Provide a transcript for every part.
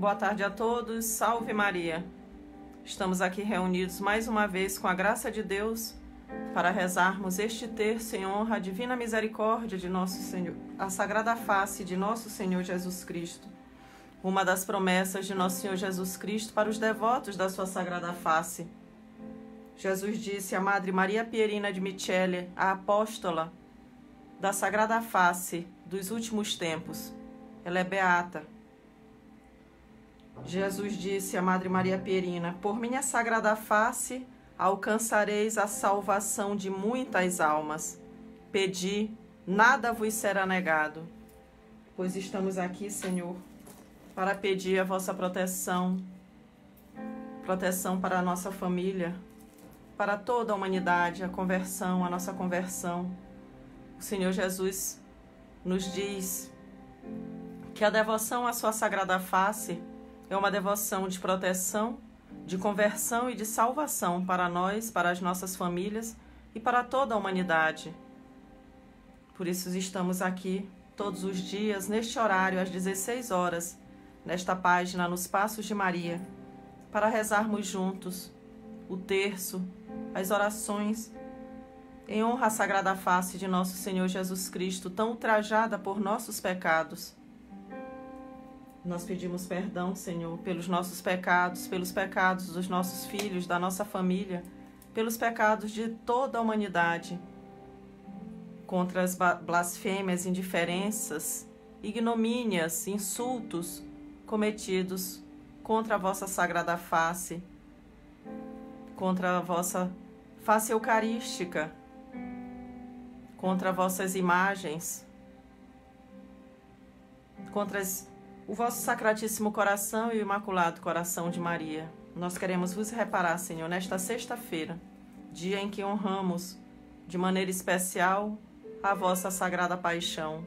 Boa tarde a todos, salve Maria! Estamos aqui reunidos mais uma vez com a graça de Deus para rezarmos este terço em honra à divina misericórdia de nosso Senhor, a sagrada face de nosso Senhor Jesus Cristo. Uma das promessas de nosso Senhor Jesus Cristo para os devotos da sua sagrada face. Jesus disse à Madre Maria Pierina de Michele, a apóstola da sagrada face dos últimos tempos. Ela é beata. Jesus disse à Madre Maria Pierina: por minha sagrada face alcançareis a salvação de muitas almas. Pedi, nada vos será negado. Pois estamos aqui, Senhor, para pedir a vossa proteção para a nossa família, para toda a humanidade, a nossa conversão. O Senhor Jesus nos diz que a devoção à sua sagrada face é uma devoção de proteção, de conversão e de salvação para nós, para as nossas famílias e para toda a humanidade. Por isso estamos aqui todos os dias, neste horário, às 16 horas, nesta página Nos Passos de Maria, para rezarmos juntos o terço, as orações, em honra à sagrada face de nosso Senhor Jesus Cristo, tão ultrajada por nossos pecados. Nós pedimos perdão, Senhor, pelos nossos pecados, pelos pecados dos nossos filhos, da nossa família, pelos pecados de toda a humanidade, contra as blasfêmias, indiferenças, ignomínias, insultos cometidos contra a vossa sagrada face, contra a vossa face eucarística, contra vossas imagens, contra o vosso sacratíssimo coração e o imaculado coração de Maria. Nós queremos vos reparar, Senhor, nesta sexta-feira, dia em que honramos de maneira especial a vossa sagrada paixão.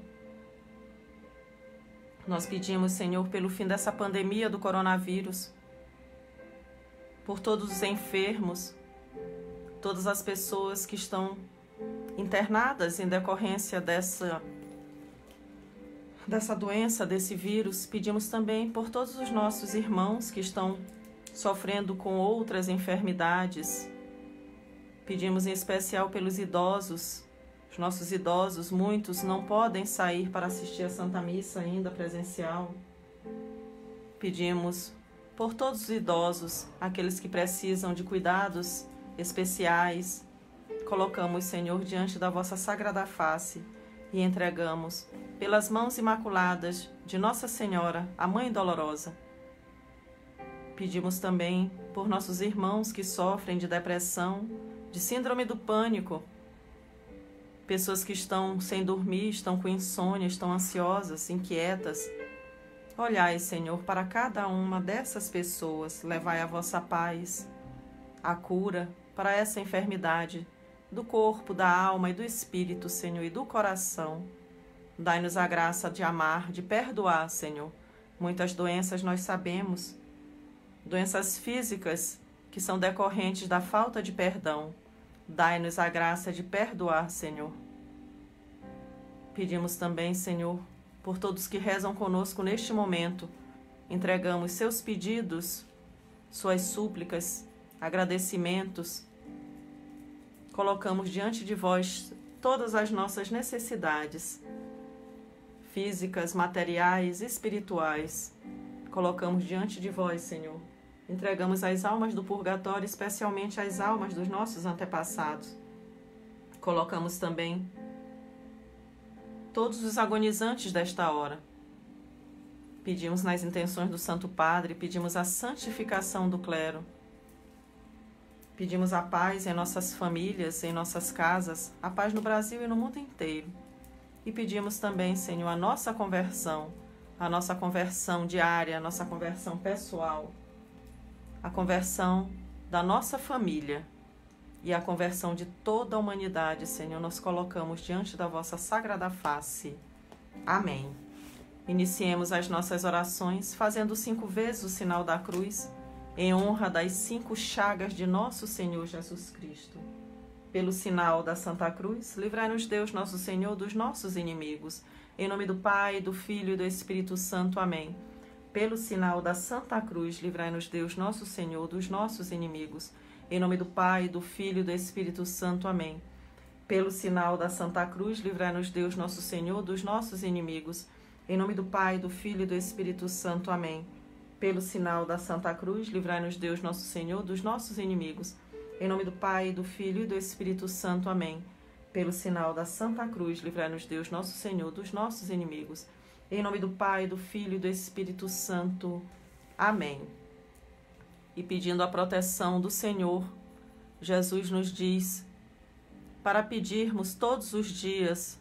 Nós pedimos, Senhor, pelo fim dessa pandemia do coronavírus, por todos os enfermos, todas as pessoas que estão internadas em decorrência dessa doença, desse vírus. Pedimos também por todos os nossos irmãos que estão sofrendo com outras enfermidades. Pedimos em especial pelos idosos. Os nossos idosos, muitos não podem sair para assistir a Santa Missa ainda presencial. Pedimos por todos os idosos, aqueles que precisam de cuidados especiais. Colocamos, Senhor, diante da vossa sagrada face e entregamos pelas mãos imaculadas de Nossa Senhora, a Mãe Dolorosa. Pedimos também por nossos irmãos que sofrem de depressão, de síndrome do pânico, pessoas que estão sem dormir, estão com insônia, estão ansiosas, inquietas. Olhai, Senhor, para cada uma dessas pessoas, levai a vossa paz, a cura para essa enfermidade do corpo, da alma e do espírito, Senhor, e do coração. Dai-nos a graça de amar, de perdoar, Senhor. Muitas doenças nós sabemos, doenças físicas que são decorrentes da falta de perdão. Dai-nos a graça de perdoar, Senhor. Pedimos também, Senhor, por todos que rezam conosco neste momento. Entregamos seus pedidos, suas súplicas, agradecimentos. Colocamos diante de vós todas as nossas necessidades, físicas, materiais, espirituais. Colocamos diante de vós, Senhor. Entregamos as almas do purgatório, especialmente as almas dos nossos antepassados. Colocamos também todos os agonizantes desta hora. Pedimos nas intenções do Santo Padre, pedimos a santificação do clero. Pedimos a paz em nossas famílias, em nossas casas, a paz no Brasil e no mundo inteiro. E pedimos também, Senhor, a nossa conversão diária, a nossa conversão pessoal, a conversão da nossa família e a conversão de toda a humanidade, Senhor. Nós colocamos diante da vossa sagrada face. Amém. Iniciemos as nossas orações fazendo 5 vezes o sinal da cruz, em honra das 5 chagas de nosso Senhor Jesus Cristo. Pelo sinal da Santa Cruz, livrai-nos Deus, nosso Senhor, dos nossos inimigos. Em nome do Pai, do Filho e do Espírito Santo. Amém. Pelo sinal da Santa Cruz, livrai-nos Deus, nosso Senhor, dos nossos inimigos. Em nome do Pai, do Filho e do Espírito Santo. Amém. Pelo sinal da Santa Cruz, livrai-nos Deus, nosso Senhor, dos nossos inimigos. Em nome do Pai, do Filho e do Espírito Santo. Amém. Pelo sinal da Santa Cruz, livrai-nos Deus, nosso Senhor, dos nossos inimigos. Em nome do Pai, do Filho e do Espírito Santo. Amém. Pelo sinal da Santa Cruz, livrai-nos Deus, nosso Senhor, dos nossos inimigos. Em nome do Pai, do Filho e do Espírito Santo. Amém. E pedindo a proteção do Senhor, Jesus nos diz para pedirmos todos os dias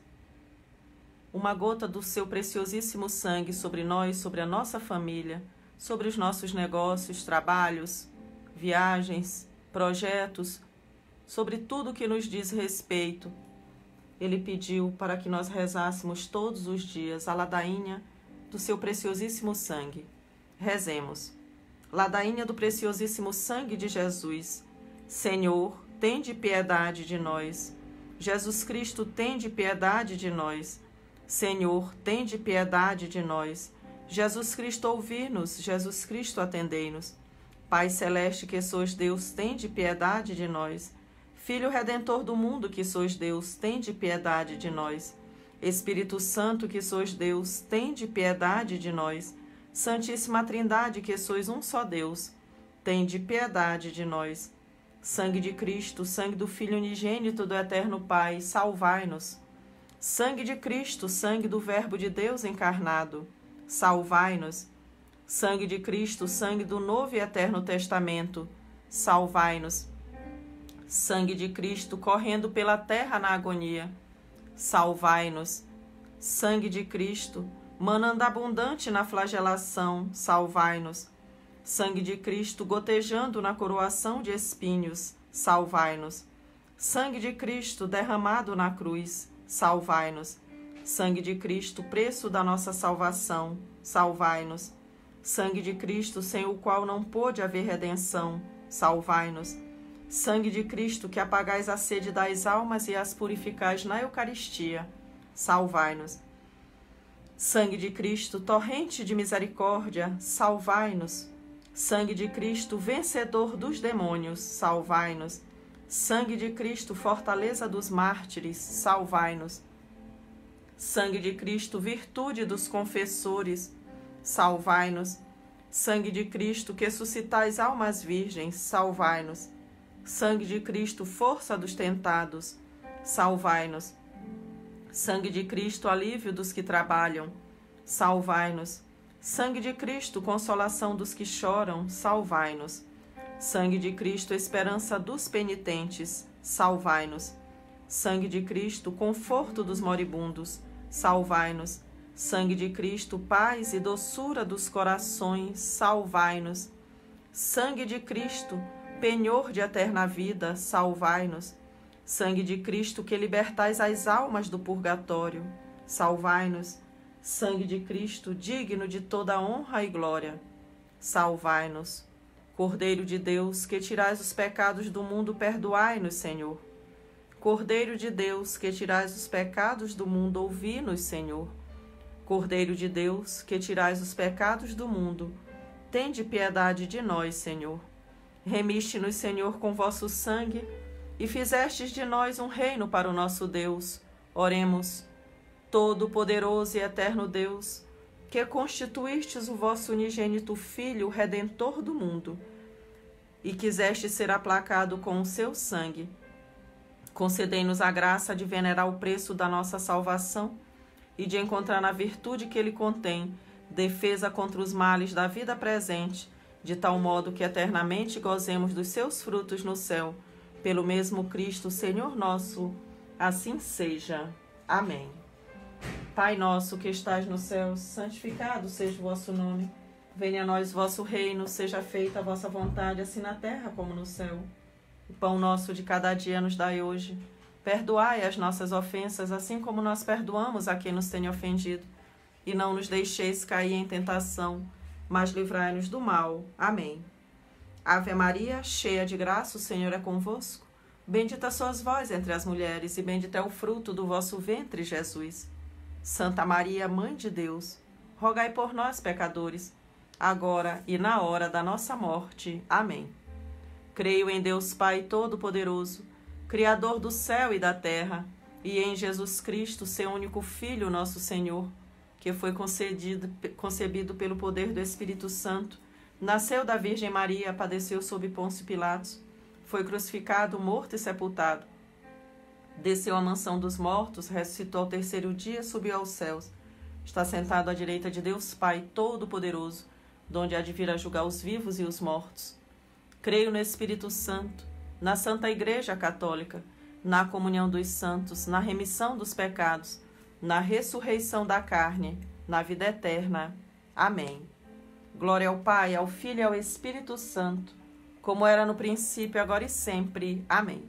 uma gota do seu preciosíssimo sangue sobre nós, sobre a nossa família, sobre os nossos negócios, trabalhos, viagens, projetos, sobre tudo que nos diz respeito. Ele pediu para que nós rezássemos todos os dias a ladainha do seu preciosíssimo sangue. Rezemos. Ladainha do preciosíssimo sangue de Jesus. Senhor, tende piedade de nós. Jesus Cristo, tende piedade de nós. Senhor, tende piedade de nós. Jesus Cristo, ouvi-nos. Jesus Cristo, atendei-nos. Pai celeste, que sois Deus, tende piedade de nós. Filho Redentor do mundo, que sois Deus, tende piedade de nós. Espírito Santo, que sois Deus, tende piedade de nós. Santíssima Trindade, que sois um só Deus, tende piedade de nós. Sangue de Cristo, sangue do Filho unigênito do Eterno Pai, salvai-nos. Sangue de Cristo, sangue do Verbo de Deus encarnado, salvai-nos. Sangue de Cristo, sangue do Novo e Eterno Testamento, salvai-nos. Sangue de Cristo, correndo pela terra na agonia, salvai-nos. Sangue de Cristo, manando abundante na flagelação, salvai-nos. Sangue de Cristo, gotejando na coroação de espinhos, salvai-nos. Sangue de Cristo, derramado na cruz, salvai-nos. Sangue de Cristo, preço da nossa salvação, salvai-nos. Sangue de Cristo, sem o qual não pôde haver redenção, salvai-nos. Sangue de Cristo, que apagais a sede das almas e as purificais na Eucaristia, salvai-nos. Sangue de Cristo, torrente de misericórdia, salvai-nos. Sangue de Cristo, vencedor dos demônios, salvai-nos. Sangue de Cristo, fortaleza dos mártires, salvai-nos. Sangue de Cristo, virtude dos confessores, salvai-nos. Sangue de Cristo, que suscitais almas virgens, salvai-nos. Sangue de Cristo, força dos tentados, salvai-nos. Sangue de Cristo, alívio dos que trabalham, salvai-nos. Sangue de Cristo, consolação dos que choram, salvai-nos. Sangue de Cristo, esperança dos penitentes, salvai-nos. Sangue de Cristo, conforto dos moribundos, salvai-nos. Sangue de Cristo, paz e doçura dos corações, salvai-nos. Sangue de Cristo, penhor de eterna vida, salvai-nos. Sangue de Cristo, que libertais as almas do purgatório, salvai-nos. Sangue de Cristo, digno de toda honra e glória, salvai-nos. Cordeiro de Deus, que tirais os pecados do mundo, perdoai-nos, Senhor. Cordeiro de Deus, que tirais os pecados do mundo, ouvi-nos, Senhor. Cordeiro de Deus, que tirais os pecados do mundo, tende piedade de nós, Senhor. Remiste-nos, Senhor, com vosso sangue, e fizestes de nós um reino para o nosso Deus. Oremos. Todo-poderoso e eterno Deus, que constituístes o vosso unigênito Filho, Redentor do mundo, e quiseste ser aplacado com o seu sangue, concedei-nos a graça de venerar o preço da nossa salvação e de encontrar na virtude que ele contém defesa contra os males da vida presente, de tal modo que eternamente gozemos dos seus frutos no céu, pelo mesmo Cristo, Senhor nosso. Assim seja. Amém. Pai nosso que estais no céu, santificado seja o vosso nome. Venha a nós o vosso reino, seja feita a vossa vontade, assim na terra como no céu. O pão nosso de cada dia nos dai hoje. Perdoai as nossas ofensas, assim como nós perdoamos a quem nos tem ofendido. E não nos deixeis cair em tentação, mas livrai-nos do mal. Amém. Ave Maria, cheia de graça, o Senhor é convosco. Bendita sois vós entre as mulheres, e bendito é o fruto do vosso ventre, Jesus. Santa Maria, Mãe de Deus, rogai por nós, pecadores, agora e na hora da nossa morte. Amém. Creio em Deus Pai Todo-Poderoso, Criador do céu e da terra, e em Jesus Cristo, seu único Filho, nosso Senhor, que foi concebido pelo poder do Espírito Santo, nasceu da Virgem Maria, padeceu sob Pôncio Pilatos, foi crucificado, morto e sepultado. Desceu à mansão dos mortos, ressuscitou ao terceiro dia, subiu aos céus. Está sentado à direita de Deus Pai Todo-Poderoso, donde há de vir a julgar os vivos e os mortos. Creio no Espírito Santo, na Santa Igreja Católica, na comunhão dos santos, na remissão dos pecados, na ressurreição da carne, na vida eterna. Amém. Glória ao Pai, ao Filho e ao Espírito Santo, como era no princípio, agora e sempre. Amém.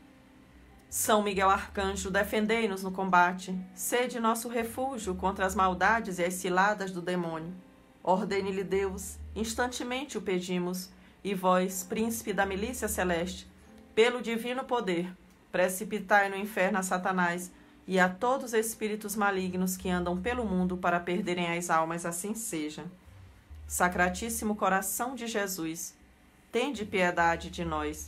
São Miguel Arcanjo, defendei-nos no combate, sede nosso refúgio contra as maldades e as ciladas do demônio. Ordene-lhe Deus, instantemente o pedimos, e vós, príncipe da milícia celeste, pelo divino poder, precipitai no inferno a Satanás e a todos os espíritos malignos que andam pelo mundo para perderem as almas, assim seja. Sacratíssimo coração de Jesus, tende piedade de nós.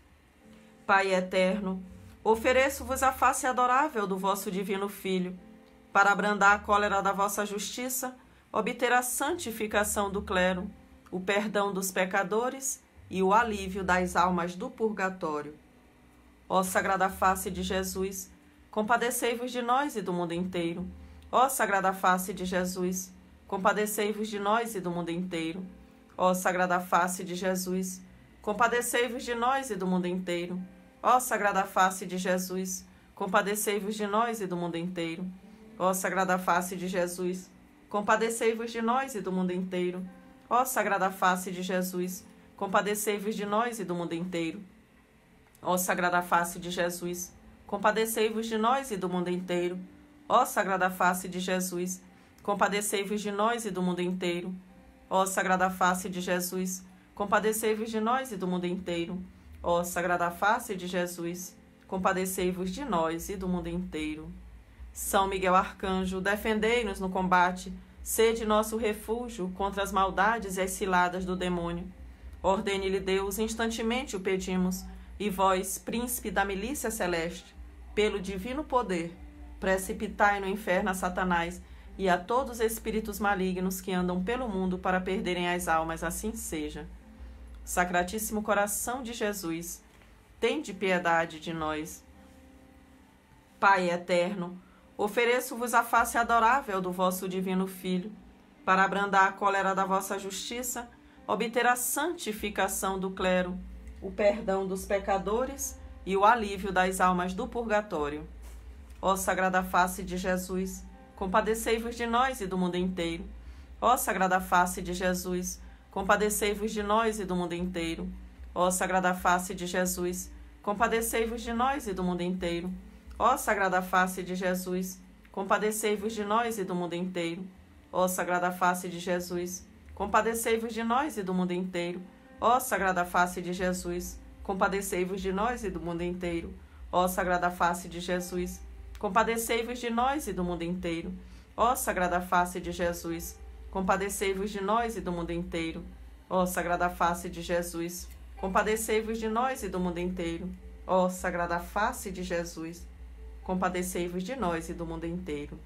Pai eterno, ofereço-vos a face adorável do vosso divino Filho, para abrandar a cólera da vossa justiça, obter a santificação do clero, o perdão dos pecadores e o alívio das almas do purgatório. Ó Sagrada Face de Jesus, compadecei-vos de nós e do mundo inteiro. Ó Sagrada Face de Jesus, compadecei-vos de nós e do mundo inteiro. Ó Sagrada Face de Jesus, compadecei-vos de nós e do mundo inteiro. Ó Sagrada Face de Jesus, compadecei-vos de nós e do mundo inteiro. Ó Sagrada Face de Jesus, compadecei-vos de nós e do mundo inteiro. Ó Sagrada Face de Jesus, compadecei-vos de nós e do mundo inteiro. Ó Sagrada Face de Jesus, compadecei-vos de nós e do mundo inteiro. Ó Sagrada Face de Jesus, compadecei-vos de nós e do mundo inteiro. Ó Sagrada Face de Jesus, compadecei-vos de nós e do mundo inteiro. Ó Sagrada Face de Jesus, compadecei-vos de nós e do mundo inteiro. São Miguel Arcanjo, defendei-nos no combate, sede nosso refúgio contra as maldades e as ciladas do demônio. Ordene-lhe Deus, instantemente o pedimos, e vós, príncipe da milícia celeste, pelo divino poder, precipitai no inferno a Satanás e a todos os espíritos malignos que andam pelo mundo para perderem as almas, assim seja. Sacratíssimo coração de Jesus, tende piedade de nós. Pai eterno, ofereço-vos a face adorável do vosso divino Filho, para abrandar a cólera da vossa justiça, obter a santificação do clero, o perdão dos pecadores e o alívio das almas do purgatório. Ó Sagrada Face de Jesus, compadecei-vos de nós e do mundo inteiro. Ó Sagrada Face de Jesus, compadecei-vos de nós e do mundo inteiro. Ó Sagrada Face de Jesus, compadecei-vos de nós e do mundo inteiro. Ó Sagrada Face de Jesus, compadecei-vos de nós e do mundo inteiro. Ó Sagrada Face de Jesus, compadecei-vos de nós e do mundo inteiro. Ó Sagrada Face de Jesus, compadecei-vos de nós e do mundo inteiro. Ó Sagrada Face de Jesus, compadecei-vos de nós e do mundo inteiro. Ó Sagrada Face de Jesus, compadecei-vos de nós e do mundo inteiro. Ó Sagrada Face de Jesus, compadecei-vos de nós e do mundo inteiro. Ó Sagrada Face de Jesus, compadecei-vos de nós e do mundo inteiro.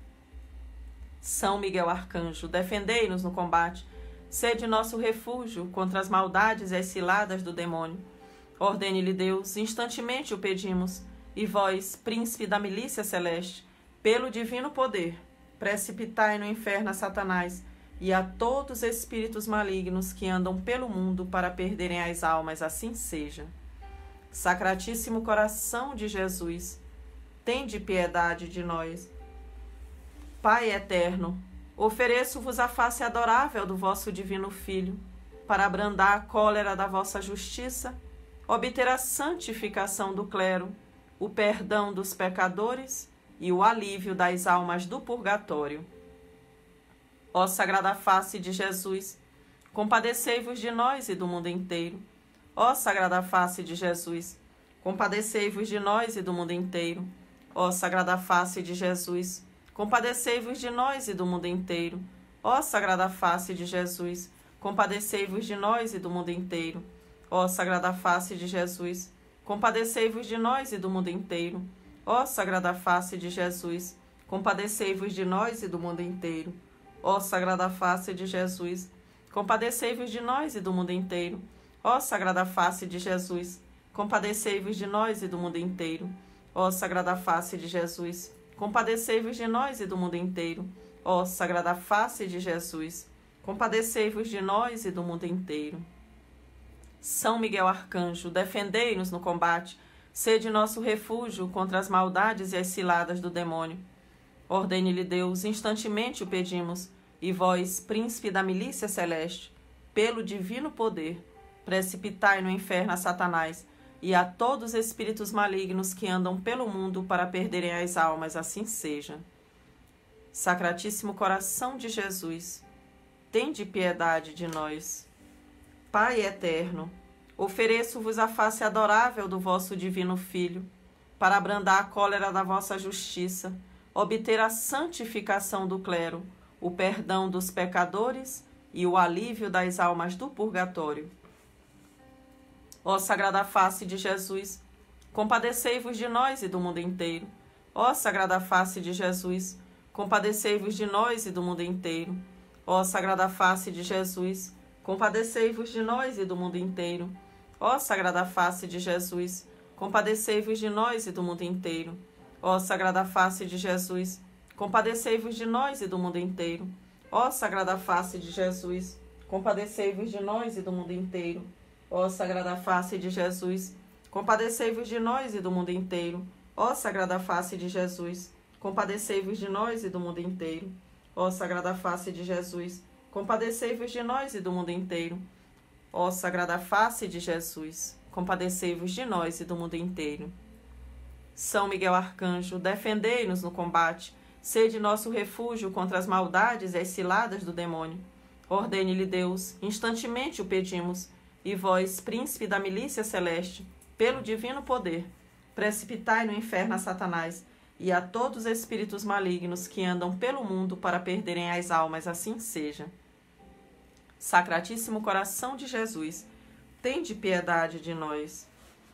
São Miguel Arcanjo, defendei-nos no combate, sede nosso refúgio contra as maldades e as ciladas do demônio. Ordene-lhe Deus, instantemente o pedimos, e vós, príncipe da milícia celeste, pelo divino poder, precipitai no inferno a Satanás e a todos os espíritos malignos que andam pelo mundo para perderem as almas, assim seja. Sacratíssimo coração de Jesus, tende piedade de nós. Pai eterno, ofereço-vos a face adorável do vosso divino Filho, para abrandar a cólera da vossa justiça, obter a santificação do clero, o perdão dos pecadores e o alívio das almas do purgatório. Ó Sagrada Face de Jesus, compadecei-vos de nós e do mundo inteiro. Ó Sagrada Face de Jesus, compadecei-vos de nós e do mundo inteiro. Ó Sagrada Face de Jesus, compadecei-vos de nós e do mundo inteiro. Ó Sagrada Face de Jesus, compadecei-vos de nós e do mundo inteiro. Ó Sagrada Face de Jesus, compadecei-vos de nós e do mundo inteiro. Ó Sagrada Face de Jesus, compadecei-vos de nós e do mundo inteiro. Ó Sagrada Face de Jesus, compadecei-vos de nós e do mundo inteiro. Ó Sagrada Face de Jesus, compadecei-vos de nós e do mundo inteiro. Ó Sagrada Face de Jesus, compadecei-vos de nós e do mundo inteiro. Ó Sagrada Face de Jesus, compadecei-vos de nós e do mundo inteiro. São Miguel Arcanjo, defendei-nos no combate, sede nosso refúgio contra as maldades e as ciladas do demônio. Ordene-lhe Deus, instantemente o pedimos, e vós, príncipe da milícia celeste, pelo divino poder, precipitai no inferno a Satanás e a todos os espíritos malignos que andam pelo mundo para perderem as almas, assim seja. Sacratíssimo coração de Jesus, tende piedade de nós. Pai eterno, ofereço-vos a face adorável do vosso divino Filho, para abrandar a cólera da vossa justiça, obter a santificação do clero, o perdão dos pecadores e o alívio das almas do purgatório. Ó Sagrada Face de Jesus, compadecei-vos de nós e do mundo inteiro. Ó Sagrada Face de Jesus, compadecei-vos de nós e do mundo inteiro. Ó Sagrada Face de Jesus, compadecei-vos de nós e do mundo inteiro. Ó Sagrada Face de Jesus, compadecei-vos de nós e do mundo inteiro. Ó Sagrada Face de Jesus, compadecei-vos de nós e do mundo inteiro. Ó Sagrada Face de Jesus, compadecei-vos de nós e do mundo inteiro. Ó Sagrada Face de Jesus, compadecei-vos de nós e do mundo inteiro. Ó Sagrada Face de Jesus, compadecei-vos de nós e do mundo inteiro. Ó Sagrada Face de Jesus, compadecei-vos de nós e do mundo inteiro. Ó Sagrada Face de Jesus, compadecei-vos de nós e do mundo inteiro. São Miguel Arcanjo, defendei-nos no combate, sede nosso refúgio contra as maldades e as ciladas do demônio. Ordene-lhe Deus, instantemente o pedimos, e vós, príncipe da milícia celeste, pelo divino poder, precipitai no inferno a Satanás e a todos os espíritos malignos que andam pelo mundo para perderem as almas, assim seja. Sacratíssimo coração de Jesus, tende piedade de nós.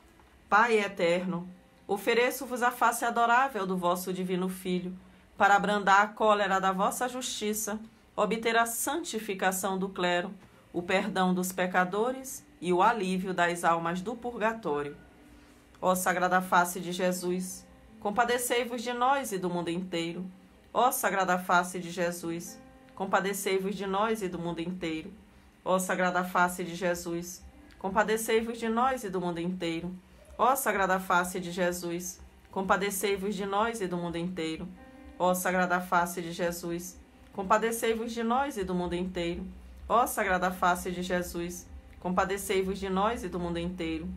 Pai eterno, ofereço-vos a face adorável do vosso divino Filho, para abrandar a cólera da vossa justiça, obter a santificação do clero, o perdão dos pecadores e o alívio das almas do purgatório. Ó Sagrada Face de Jesus, compadecei-vos de nós e do mundo inteiro. Ó Sagrada Face de Jesus, compadecei-vos de nós e do mundo inteiro. Ó Sagrada Face de Jesus, compadecei-vos de nós e do mundo inteiro. Ó Sagrada Face de Jesus, compadecei-vos de nós e do mundo inteiro. Ó Sagrada Face de Jesus, compadecei-vos de nós e do mundo inteiro. Ó Sagrada Face de Jesus, compadecei-vos de nós e do mundo inteiro.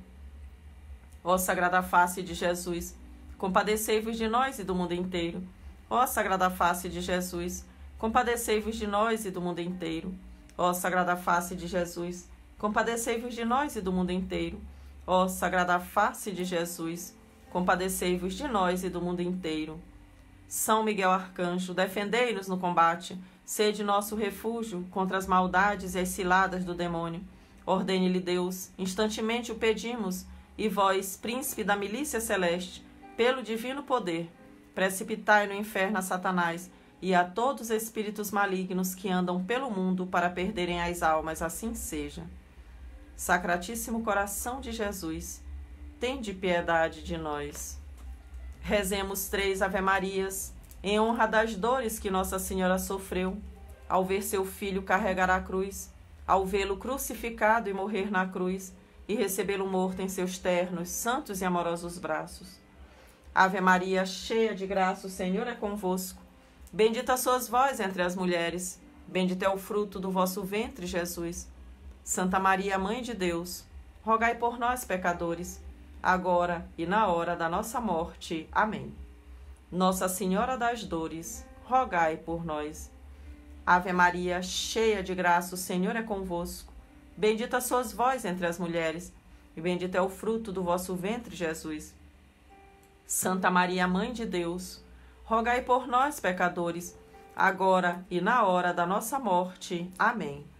Ó Sagrada Face de Jesus, compadecei-vos de nós e do mundo inteiro. Ó Sagrada Face de Jesus, compadecei-vos de nós e do mundo inteiro. Ó Sagrada Face de Jesus, compadecei-vos de nós e do mundo inteiro. Ó Sagrada Face de Jesus, compadecei-vos de nós e do mundo inteiro. São Miguel Arcanjo, defendei-nos no combate, sede nosso refúgio contra as maldades e as ciladas do demônio. Ordene-lhe Deus, instantemente o pedimos, e vós, príncipe da milícia celeste, pelo divino poder, precipitai no inferno a Satanás e a todos os espíritos malignos que andam pelo mundo para perderem as almas, assim seja. Sacratíssimo coração de Jesus, tende piedade de nós. Rezemos 3 Ave-Marias, em honra das dores que Nossa Senhora sofreu, ao ver seu filho carregar a cruz, ao vê-lo crucificado e morrer na cruz, e recebê-lo morto em seus ternos, santos e amorosos braços. Ave Maria, cheia de graça, o Senhor é convosco. Bendita sois vós entre as mulheres, bendito é o fruto do vosso ventre, Jesus. Santa Maria, Mãe de Deus, rogai por nós, pecadores, agora e na hora da nossa morte. Amém. Nossa Senhora das Dores, rogai por nós. Ave Maria, cheia de graça, o Senhor é convosco. Bendita sois vós entre as mulheres, e bendito é o fruto do vosso ventre, Jesus. Santa Maria, Mãe de Deus, rogai por nós, pecadores, agora e na hora da nossa morte. Amém.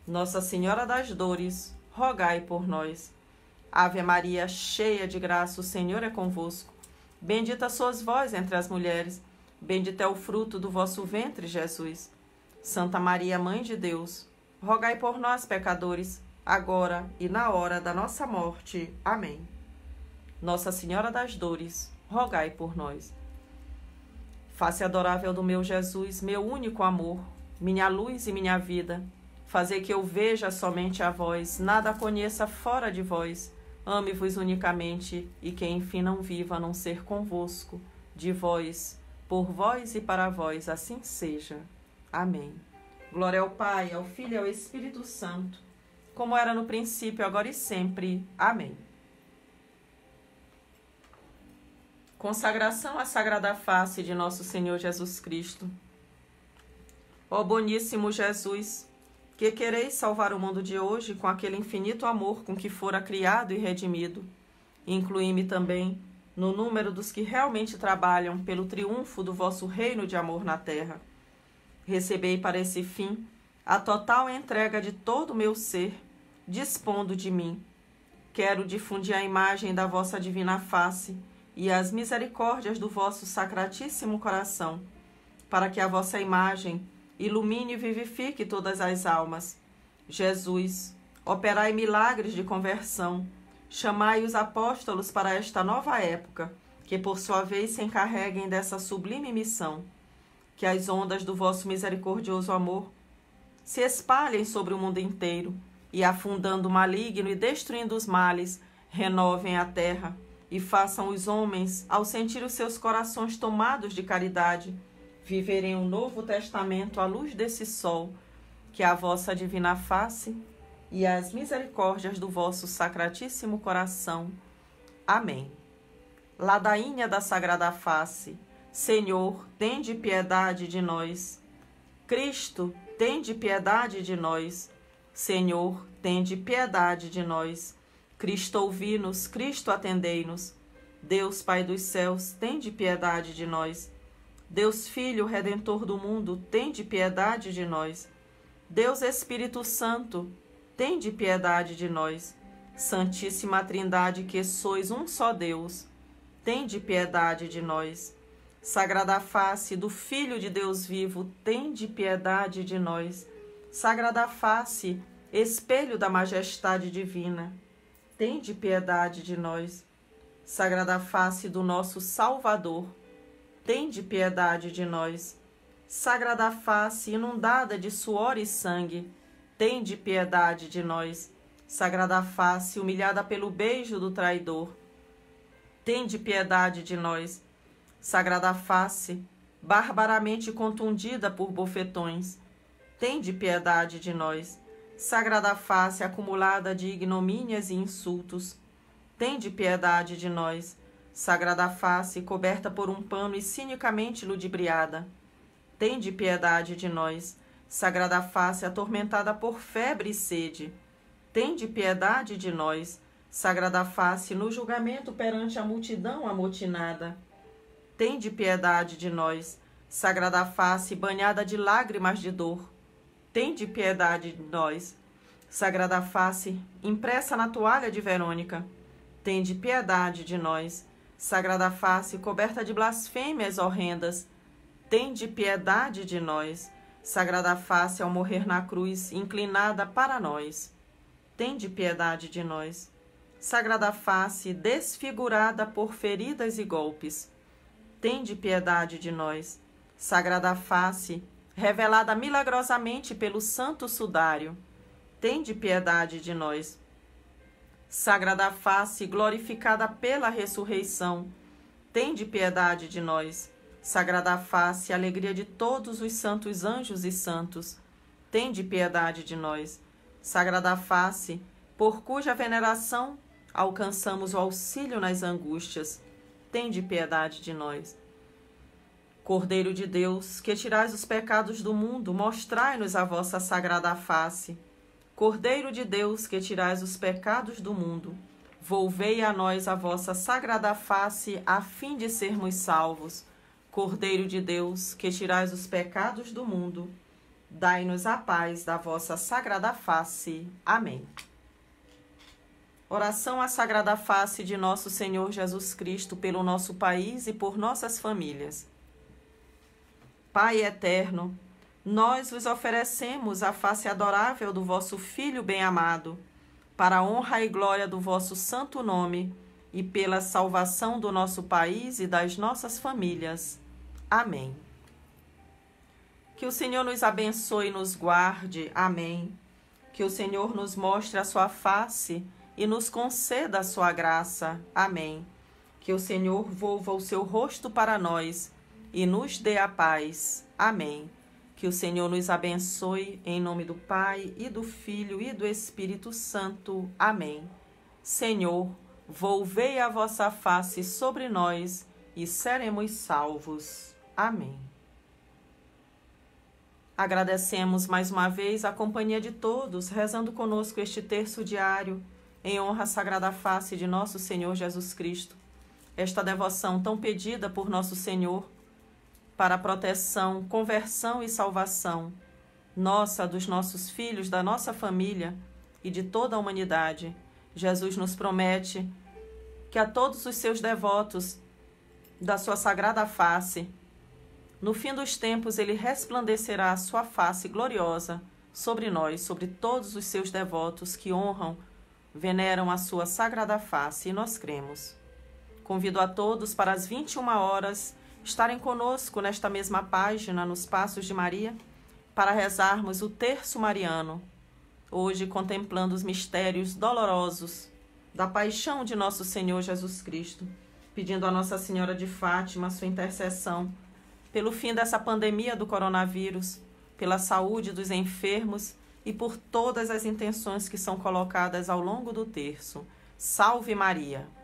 Nossa Senhora das Dores, rogai por nós. Ave Maria, cheia de graça, o Senhor é convosco. Bendita sois vós entre as mulheres, bendito é o fruto do vosso ventre, Jesus. Santa Maria, Mãe de Deus, rogai por nós, pecadores, agora e na hora da nossa morte. Amém. Nossa Senhora das Dores, rogai por nós. Face adorável do meu Jesus, meu único amor, minha luz e minha vida, fazei que eu veja somente a vós, nada conheça fora de vós, ame-vos unicamente, e que enfim não viva a não ser convosco, de vós, por vós e para vós, assim seja. Amém. Glória ao Pai, ao Filho e ao Espírito Santo, como era no princípio, agora e sempre. Amém. Consagração à Sagrada Face de Nosso Senhor Jesus Cristo. Ó boníssimo Jesus, que quereis salvar o mundo de hoje com aquele infinito amor com que fora criado e redimido, incluí-me também no número dos que realmente trabalham pelo triunfo do vosso reino de amor na terra. Recebei para esse fim a total entrega de todo o meu ser, dispondo de mim. Quero difundir a imagem da vossa divina face e as misericórdias do vosso sacratíssimo coração, para que a vossa imagem ilumine e vivifique todas as almas. Jesus, operai milagres de conversão, chamai os apóstolos para esta nova época, que por sua vez se encarreguem dessa sublime missão. Que as ondas do vosso misericordioso amor se espalhem sobre o mundo inteiro e, afundando o maligno e destruindo os males, renovem a terra e façam os homens, ao sentir os seus corações tomados de caridade, viverem um novo testamento à luz desse sol, que a vossa divina face e as misericórdias do vosso sacratíssimo coração. Amém. Ladainha da Sagrada Face, Senhor, tende piedade de nós. Cristo, tende piedade de nós. Senhor, tende piedade de nós. Cristo, ouvi-nos, Cristo, atendei-nos. Deus, Pai dos céus, tende piedade de nós. Deus Filho, Redentor do mundo, tende piedade de nós. Deus Espírito Santo, tende piedade de nós. Santíssima Trindade, que sois um só Deus, tende piedade de nós. Sagrada Face do Filho de Deus vivo, tende piedade de nós. Sagrada Face, espelho da majestade divina, tende piedade de nós. Sagrada Face do nosso Salvador, tende piedade de nós. Sagrada Face, inundada de suor e sangue, tende piedade de nós. Sagrada Face, humilhada pelo beijo do traidor, tende piedade de nós. Sagrada Face, barbaramente contundida por bofetões, tende piedade de nós. Sagrada Face, acumulada de ignomínias e insultos, tende piedade de nós. Sagrada Face, coberta por um pano e cinicamente ludibriada, tende piedade de nós. Sagrada Face, atormentada por febre e sede, tende piedade de nós. Sagrada Face, no julgamento perante a multidão amotinada, tende piedade de nós. Sagrada Face, banhada de lágrimas de dor, tende piedade de nós. Sagrada Face, impressa na toalha de Verônica, tende piedade de nós. Sagrada Face, coberta de blasfêmias horrendas, tende piedade de nós. Sagrada Face, ao morrer na cruz, inclinada para nós, tende piedade de nós. Sagrada Face, desfigurada por feridas e golpes, tende piedade de nós. Sagrada Face, revelada milagrosamente pelo santo sudário, tende piedade de nós. Sagrada Face, glorificada pela ressurreição, tende piedade de nós. Sagrada Face, alegria de todos os santos anjos e santos, tende piedade de nós. Sagrada Face, por cuja veneração alcançamos o auxílio nas angústias, tende piedade de nós. Cordeiro de Deus, que tirais os pecados do mundo, mostrai-nos a vossa sagrada face. Cordeiro de Deus, que tirais os pecados do mundo, volvei a nós a vossa sagrada face, a fim de sermos salvos. Cordeiro de Deus, que tirais os pecados do mundo, Dai-nos a paz da vossa sagrada face. Amém. Oração à sagrada face de nosso Senhor Jesus Cristo pelo nosso país e por nossas famílias. Pai eterno, nós vos oferecemos a face adorável do vosso Filho bem-amado, para a honra e glória do vosso santo nome e pela salvação do nosso país e das nossas famílias. Amém. Que o Senhor nos abençoe e nos guarde. Amém. Que o Senhor nos mostre a sua face e nos conceda a sua graça. Amém. Que o Senhor volva o seu rosto para nós e nos dê a paz. Amém. Que o Senhor nos abençoe em nome do Pai e do Filho e do Espírito Santo. Amém. Senhor, volvei a vossa face sobre nós e seremos salvos. Amém. Agradecemos mais uma vez a companhia de todos, rezando conosco este terço diário, em honra à sagrada face de nosso Senhor Jesus Cristo. Esta devoção tão pedida por nosso Senhor, para a proteção, conversão e salvação nossa, dos nossos filhos, da nossa família e de toda a humanidade. Jesus nos promete que a todos os seus devotos da sua sagrada face, no fim dos tempos, ele resplandecerá a sua face gloriosa sobre nós, sobre todos os seus devotos que honram, veneram a sua sagrada face, e nós cremos. Convido a todos para as 21 horas estarem conosco nesta mesma página, nos Passos de Maria, para rezarmos o terço mariano, hoje contemplando os mistérios dolorosos da paixão de nosso Senhor Jesus Cristo, pedindo a Nossa Senhora de Fátima sua intercessão pelo fim dessa pandemia do coronavírus, pela saúde dos enfermos e por todas as intenções que são colocadas ao longo do terço. Salve Maria!